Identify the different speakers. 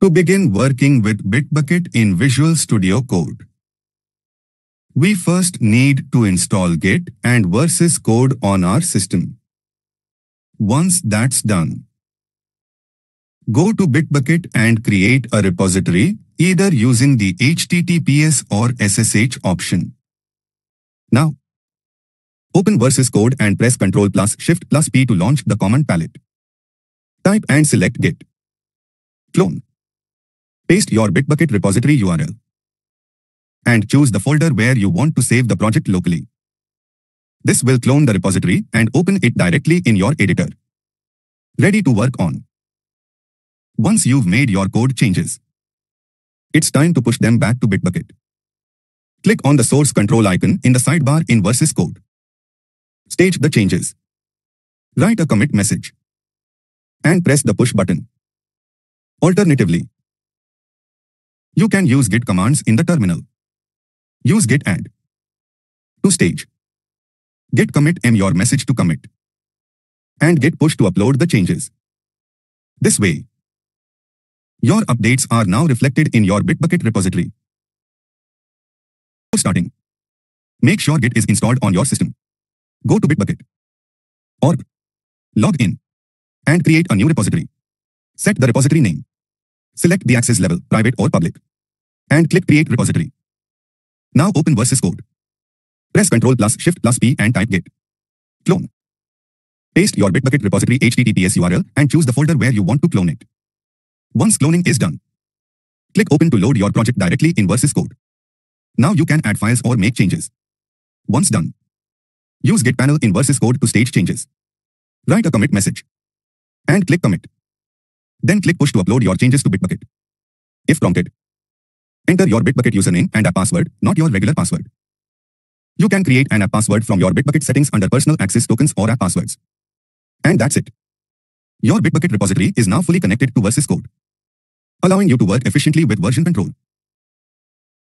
Speaker 1: To begin working with Bitbucket in Visual Studio Code, we first need to install Git and Versus Code on our system. Once that's done, go to Bitbucket and create a repository either using the HTTPS or SSH option. Now, open Versus Code and press Ctrl+Shift+P to launch the command palette. Type and select Git. Clone. Paste your Bitbucket repository URL. And choose the folder where you want to save the project locally. This will clone the repository and open it directly in your editor. Ready to work on. Once you've made your code changes, it's time to push them back to Bitbucket. Click on the source control icon in the sidebar in Versus Code. Stage the changes. Write a commit message. And press the push button. Alternatively, you can use Git commands in the terminal. Use git add. To stage. Git commit your message to commit. And git push to upload the changes. This way, your updates are now reflected in your Bitbucket repository. Starting. Make sure Git is installed on your system. Go to Bitbucket. Org. Log in. And create a new repository. Set the repository name. Select the access level, private or public. And click Create Repository. Now open Versus Code. Press Ctrl+Shift+P and type Git. Clone. Paste your Bitbucket repository HTTPS URL and choose the folder where you want to clone it. Once cloning is done, click Open to load your project directly in Versus Code. Now you can add files or make changes. Once done, use Git panel in Versus Code to stage changes. Write a commit message. And click Commit. Then click Push to upload your changes to Bitbucket. If prompted, enter your Bitbucket username and app password, not your regular password. You can create an app password from your Bitbucket settings under Personal Access Tokens or App Passwords. And that's it. Your Bitbucket repository is now fully connected to Versus Code, allowing you to work efficiently with version control.